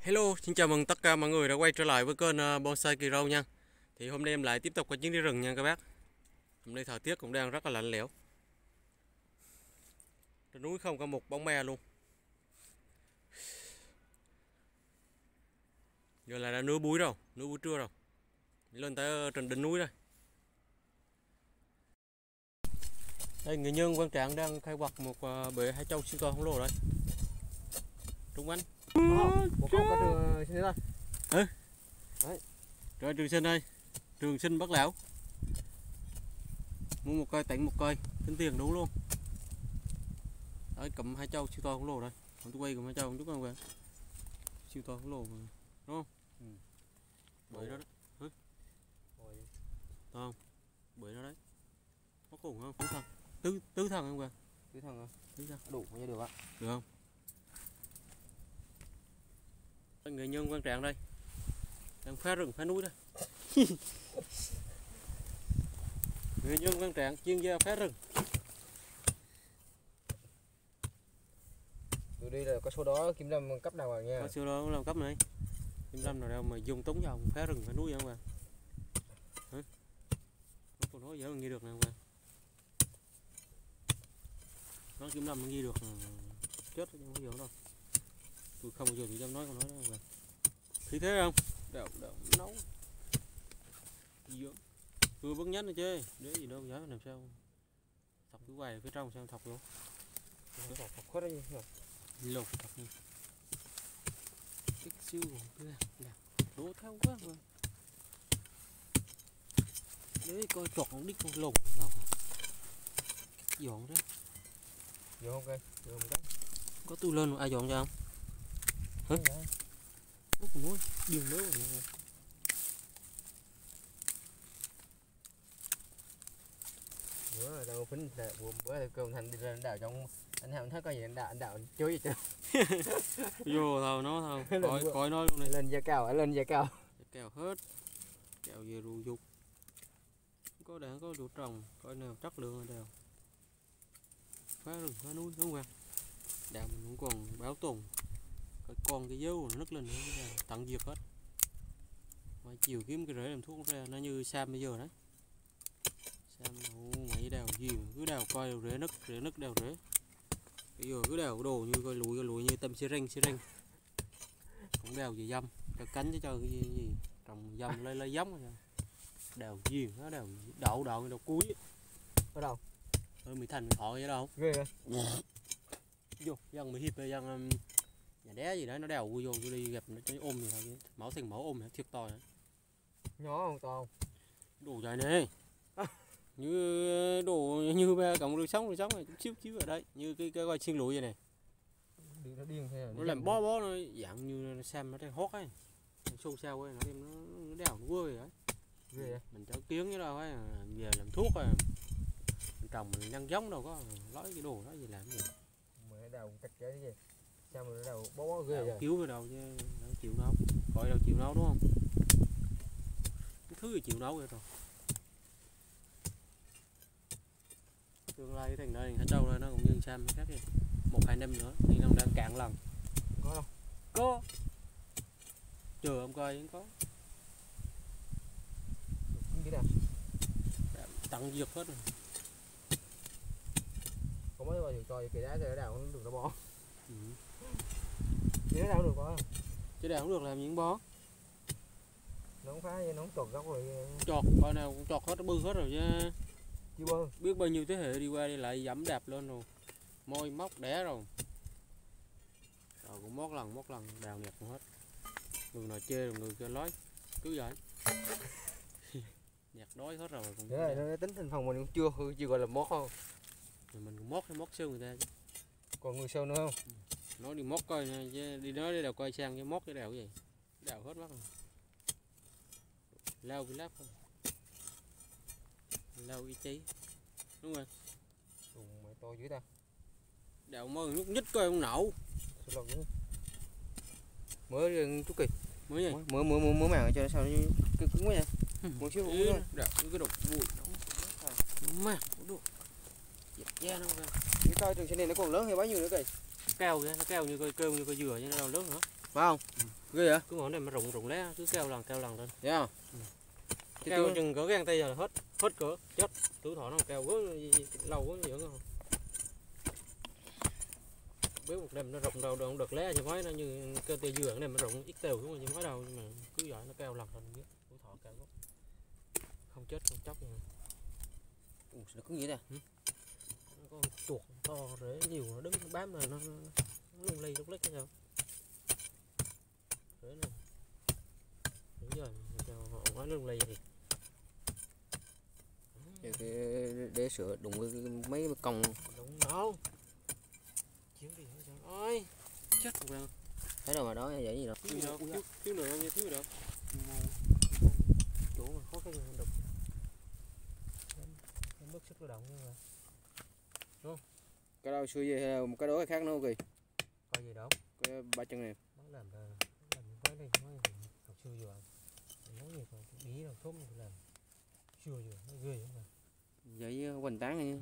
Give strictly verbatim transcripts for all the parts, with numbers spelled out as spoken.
Hello, xin chào mừng tất cả mọi người đã quay trở lại với kênh Bonsai Kỳ Râu nha. Thì hôm nay em lại tiếp tục có chuyến đi rừng nha các bác. Hôm nay thời tiết cũng đang rất là lạnh lẽo. Trên núi không có một bóng me luôn. Giờ là đã nửa buổi rồi, nửa buổi trưa rồi. Lên tới trên đỉnh núi rồi. Đây người nhân quan trạng đang khai quật một bể hải châu siêu to khổng lồ đây. Trung Anh. Một con có trường sinh đây. Ừ. Đấy. Rồi Trường Sinh ơi. Trường Sinh Bất Lão. Mua một cây tặng một cây, tính tiền đúng luôn. Đấy cầm hai châu siêu to khổng lồ đây. Còn tôi quay cầm hai châu một chút không kìa. Siêu to khổng lồ mà. Đúng không? Ừ. Bể đó đấy. Hứ. Không. Bể đó đấy. Có khủng không? Tứ thần. Tứ tứ thần không kìa. Tứ thần rồi. Tứ thần. Đủ bao nhiêu được ạ? Được không? Người nhân quan trạng đây đang phá rừng phá núi đây. Người nhân quan trạng chuyên gia phá rừng. Từ đây là có số đó Kim Lâm cấp nào rồi nha. Có số đó làm cấp này. Kim Lâm nào đâu mà dùng túng vào phá rừng phá núi vậy không bạn? Hả? Nó còn nói dễ mà ghi được nào bạn? Nó Kim Lâm nó ghi được chết không có gì đâu. Tôi không bao giờ tôi dám nói câu nói đó bạn. Thấy thế không? Đậu đậu nấu. Dưỡng. Vừa bớt nhánh rồi chứ, để gì đâu giá làm sao. Thọc cái quầy phía trong sao thọc vô. Thọc thọc hết đấy nhỉ. Lột thọc đi. Cái siêu của tôi là đổ theo quá mà. Đấy coi chọt nó đích con lồng nào. Dọn đó. Dọn không cây, dọn không cái. Có tôi lên ai dọn cho không? Hả? Ủa nói, điên nữa rồi. Bữa là đâu phính bữa là cơm thành đi ra đảo trong anh Hàm thấy coi gì anh đạo anh đạo chối gì chứ. Vô thôi nó thôi. Coi coi nói luôn đi. Lên da cao, lên da cao. Kèo hết. Kèo về ru dục. Có đạn có đủ trồng, coi nào chất lượng là đều. Phá rừng phá núi đúng không? Đạn mình cũng còn báo tồn. Cái con cái dấu nó nứt lên nữa tận diệt hết. Mà chiều kiếm cái rễ làm thuốc ra nó như Sam bây giờ đấy. Sam mày đào gì cứ đào coi đào rễ nứt rễ nứt đào rễ. Bây giờ cứ đào đồ như coi lùi lùi như tâm xi ranh xi ranh. Cũng đào gì dâm, cho cánh chứ cho cái gì, gì. Trồng dâm lấy lấy giống rồi. Đào gì nó đào đậu đậu đậu cuối. Ở đâu? Ơi mày thành thọ vậy đâu? Ghê rồi. Vô dân mày hiệp dân nhà đé gì đấy nó đèo vui vô tôi đi gặp nó cho ôm gì thôi máu thành máu ôm thiệt to đấy. Nhỏ không to không? Đủ dài này à. Như đồ như ba cộng được sống được sống này chiếu chiếu ở đây như cái cái coi chiên lụi vậy này nó điên thế nó làm bó bó nó dạng như nó xem nó đang hót ấy xô xao ấy nó đem nó, nó đèo nó quơ đấy. Ghê. Mình cho kiến cái đâu ấy về làm thuốc rồi mình trồng mình nhân giống đâu có lấy cái đồ đó gì làm gì mà nó đào cách cái gì sao mà nó đào bó bó ghê vậy? Cứu cái đầu chứ nó chịu nấu coi đâu chịu nấu đúng không? Cái thứ gì chịu nấu vậy rồi. Tương lai thành đây Hải Châu đây nó cũng như Sam khác đi. Một hai năm nữa thì nó đang cạn lần. Có đâu? Có. Chờ ông coi vẫn có. Cái nào? Tặng diệt hết rồi. Có mấy bao giờ coi cái đá cái đào nó được nó bó. Ừ. Cái đào được có. Chứ đào không được làm những bó. Nó không phá nó không chọt gốc rồi. Chọt coi nào cũng chọt hết nó bư hết rồi chứ. Chưa bơ. Biết bao nhiêu thế hệ đi qua đi lại dẫm đạp lên rồi. Môi móc đẻ rồi. Rồi cũng mót lần mót lần đào nhặt hết. Người nào chê rồi người kia nói cứ vậy. Nhặt đói hết rồi cũng. Thế này nó tính thành phòng mình cũng chưa chưa gọi là mót không. Rồi mình cũng mót hay mót xương người ta chứ. Còn người sâu nữa không? Ừ. Nói đi mót coi chứ đi nói đi đào coi sang cái mót cái đào cái gì. Đào hết mất rồi. Lao cái láp không. Lao cái cháy. Đúng rồi. Đùng mày to dữ ta. Đào mơ nhúc nhích coi không nậu. Sao lọc mới chút kỳ. Mới gì? Mới mới mới mới màng cho sao như cái cứng quá vậy. Một xíu cũng thôi. Đào cái đục bụi nó mát đủ. Dẹp da nó kìa. Cái coi trường trên này nó còn lớn hay bao nhiêu nữa kìa. Keo kìa, nó keo như coi kêu như coi dừa chứ nó đâu lớn nữa. Phải không? Ừ. ghê vậy? Cứ ngọn này mà rụng rụng lé cứ keo lần keo lần lên. Dạ không? Keo chừng cỡ gan tay giờ là hết hết cỡ chết. Tuổi thọ nó keo quá lâu quá dưỡng không. Biết một đêm nó rụng đâu đâu được lé như mấy nó như cơ tia dừa này mà rụng ít tèo xuống như mấy đâu nhưng mà cứ vậy nó keo lần lên biết tuổi thọ keo quá. Không chết không chóc nữa. Ủa, nó cứng vậy ta? Ừ. Nó có chuột to rễ nhiều nó đứng bám này nó, nó, nó lung lay lúc lít hay sao? Rễ này. Đúng rồi, họ nói lung lay thì. Để, để, để sửa đụng cái, cái mấy cái cong. Đúng đâu. Chiếu đi sao? Ôi, chết rồi. Thấy đâu mà đó vậy gì đâu. Thiếu gì đâu, thiếu, thiếu nữa không, thiếu đâu. Chỗ mà khó cái đục. Mất sức lao động nhưng mà. Đúng không? Cái đâu xưa gì hay là một cái đó khác nữa kì. Coi gì đâu. Cái ba chân này. Nó làm là làm cái này nói học xưa rồi. Nói gì còn bí đâu thốn làm. Xưa rồi, nó ghê vậy mà. Vậy hoành tán này.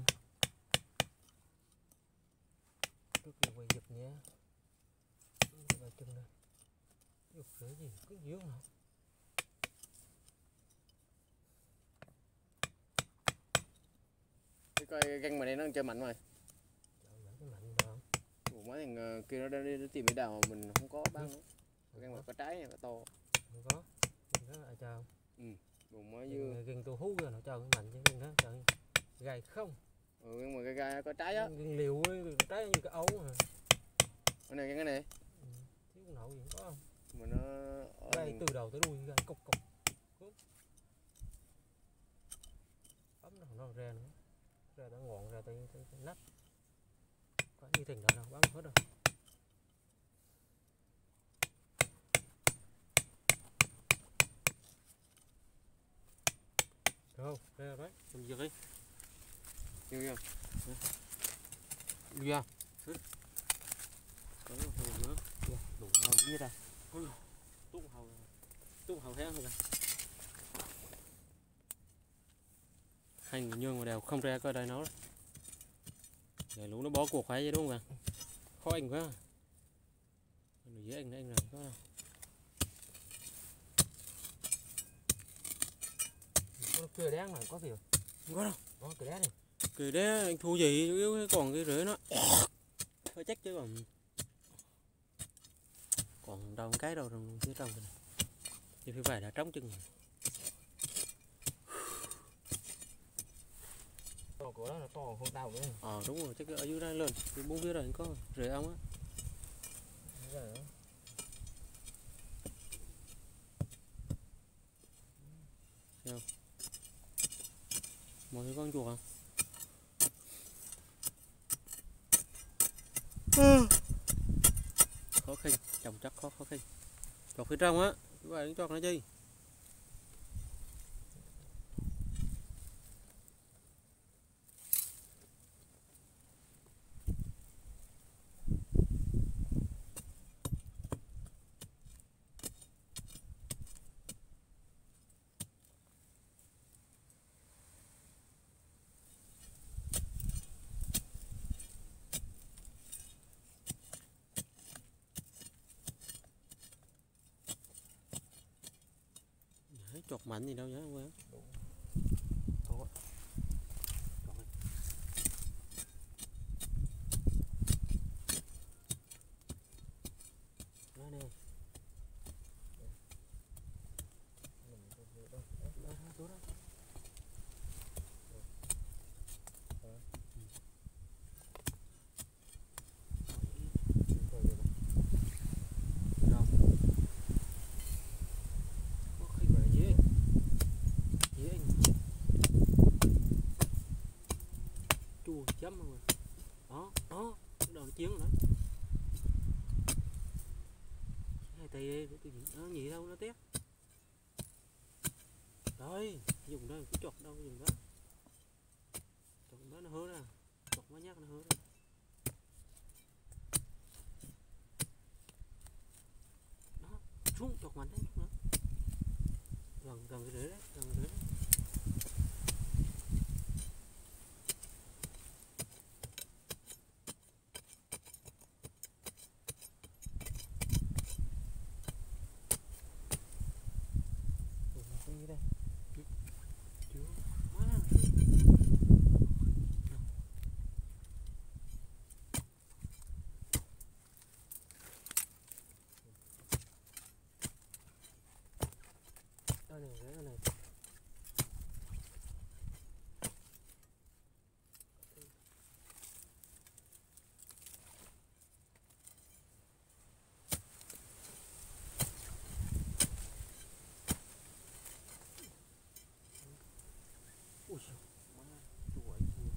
Trước kia quay giật nhé. Ba chân đây. Giật rễ gì cứ dướng hả? Cái coi găng mà này nó chơi mạnh rồi. Cái mạnh đâu. Ủa, mấy thằng kia nó đi, đi tìm cái đào mà mình không có bán nữa. Găng mà có trái này có to. Không có. Đó ai cho. Ừ. Ủa, mới dưa. Gừng tu hú rồi nó cho cái mạnh chứ gừng đó trời. Gai không. Ừ, nhưng mà cái gai có trái á. Gừng liều ấy, trái như cái ấu hả? Cái này cái này. Ừ. Thiếu con nậu gì không có không? Mà nó Gai từ đầu tới đuôi gai cục cục. Bấm nó nó ra nữa. Ra đã ngọn ra tới, tới, tới nách. Có như thình đâu đâu bấm hết rồi. Đâu, ra đấy, làm gì đấy? Nhiều chưa? Đi ra. Có hồ nữa. Đủ hầu như ra. Túc hầu. Túc hầu heo rồi. Hai người nhương mà đều không ra coi đây nó. Rồi lũ nó bỏ cuộc phải vậy đúng không ạ? Khó anh quá. Nó dễ anh anh làm có đâu. Có cười đen này có gì không có đâu. Có cười đen này. Cười đen anh thu gì yếu còn cái rễ nó. Hơi chắc chứ còn. Còn đâu cái đâu rồi phía trong này. Thì phía phải đã trống chân rồi. To của nó là to hơn tao nữa. Ờ đúng rồi, chắc ở dưới đây lên. Thì bốn phía đây có rễ ong á. Sao? Mọi người con chuột không? Khó khăn, trồng chắc khó khó khăn. Chọt phía trong á, các bạn chọt nó chi? Chọt mạnh gì đâu nhá không phải. Có. Đó nè. Đó đó. Chấm không à. Đó, đó, cái đầu nó chiến rồi đó. Hai tay đi, để tôi nó nhị đâu nó tét. Rồi, dùng đây cái chọt đâu dùng đó. Chọt đó nó hớ ra. Chọt nó nhắc nó hớ ra. Đó, xuống chọt mạnh đấy nữa. Gần gần cái rễ đấy, gần cái rễ đấy. này cái này. Ui giời, má, chuỗi gì.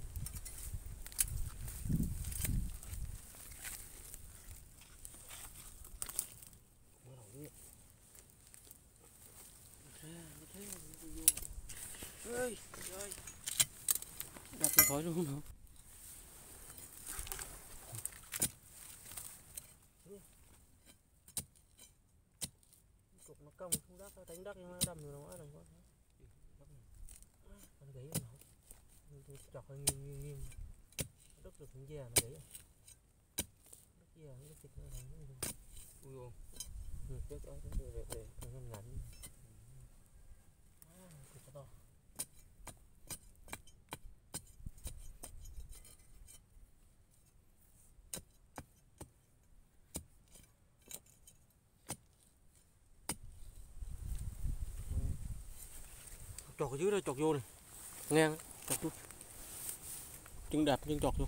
Má đầu đi. Ra, nó thấy nó vô. Ơi, ơi. Đặt cái thói luôn hả? Cục nó cong xuống đất, nó đánh đất nhưng nó đâm rồi nó đừng có. Nó gãy rồi nó chọc hơi nghiêng nghiêng nghiêng. Đứt được những da nó gãy. Đứt da nó thịt nó thành nó. Ui ôi. Ừ, chết ơi, chết rồi, về về, nó ngắn. À, cục to. Chọt ở dưới đây, chọt vô này, ngang, chọt vô, chân đạp chân chọt vô.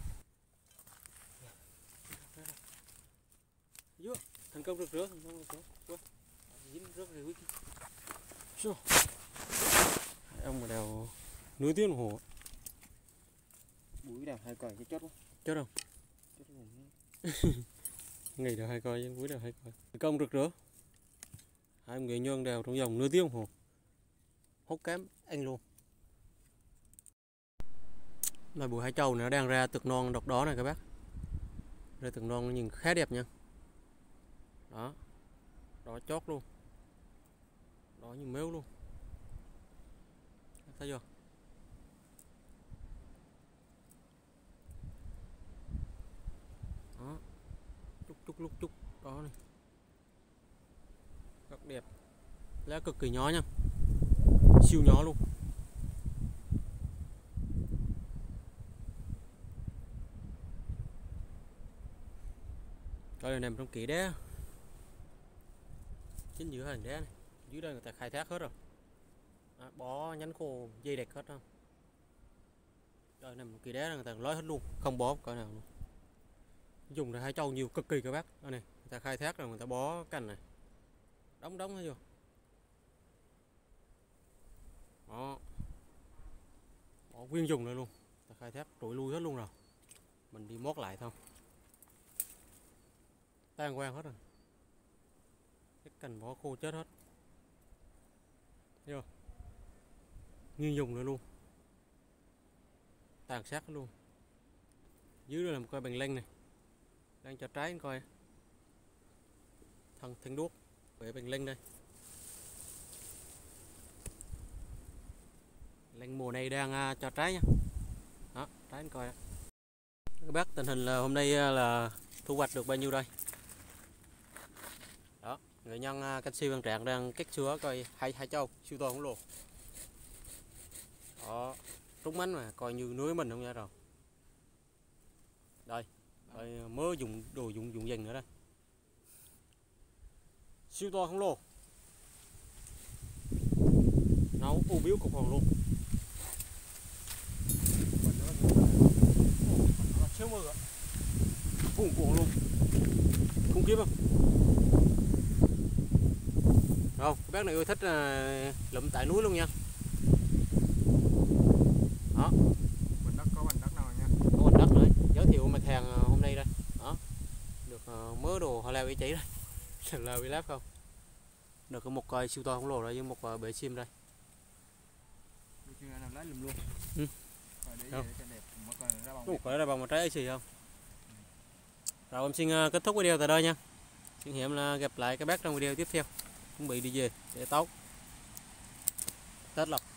Dưới, thành công rực rỡ, thành công rực rỡ, quá, dính rất là quý. Xô, ông mà đèo nửa tiếng đồng hồ. Buổi đào hai coi chứ chốt quá. Chết không? Chốt rồi. Ngày đèo hai coi, chứ cuối đèo hai coi. Thành công rực rỡ. Hai người nhơn đèo trong vòng nửa tiếng đồng hồ. Hốt kém anh luôn. Là bụi hải châu nó đang ra tược non độc đó này các bác. Ra tược non nó nhìn khá đẹp nha. Đó. Đó chót luôn. Đó như mếu luôn. Thấy chưa? Đó. Chút chút lúc chút đó này. Rất đẹp. Lá cực kỳ nhỏ nha. Siêu nhỏ luôn. Coi là nằm trong kỹ đá. Chính giữa hành đá này. Dưới đây người ta khai thác hết rồi. Đó, bó nhánh khô dây đẹp hết không. Rồi nằm kỹ đá người ta lấy hết luôn, không bó cỡ nào luôn. Dùng để hai châu nhiều cực kỳ các bác. Đây này, người ta khai thác rồi người ta bó cành này. Đóng đóng thấy chưa? Đó. Bỏ nguyên dùng này luôn. Ta khai thác trụi lui hết luôn rồi. Mình đi mót lại thôi. Tan quang hết rồi. Cái cành bỏ khô chết hết. Thấy chưa? Nguyên dùng nữa luôn. Tàn sát luôn. Dưới đây là một cây bành lanh này. Đang cho trái coi. Thân thanh đuốc. Bể bành lanh đây. Lanh mùa này đang uh, cho trái nha. Đó, trái anh coi đó. Các bác, tình hình là hôm nay là thu hoạch được bao nhiêu đây? Đó, người nhân uh, canh siêu Văn Trạng đang kết sữa coi hai hai châu siêu to khổng lồ. Đó, trúng mánh mà coi như núi mình không nha rồi. Đây, đây mới dùng đồ dụng dụng dần nữa đây. Siêu to khổng lồ. Nấu u biếu cục hồn luôn. Siêu mưa ạ. Cuồng cuồng luôn. Không kiếm không? Không, các bác này ưa thích uh, lụm tại núi luôn nha. Đó. Bình đất có bình đất nào nha. Có bình đất nữa. Giới thiệu mặt hàng uh, hôm nay đây. Đó. Được uh, mớ đồ họ leo ý chỉ đây. Leo bị láp không? Được một coi siêu to khổng lồ đây với một uh, bể sim đây. Lấy lùm luôn. Ừ. Rồi để về cho đẹp. Mà coi ra bằng. Ủa, coi ra bằng một trái xì không? Rồi em xin uh, kết thúc video tại đây nha. Xin hẹn là gặp lại các bác trong video tiếp theo. Chuẩn bị đi về để tốt. Tết lộc.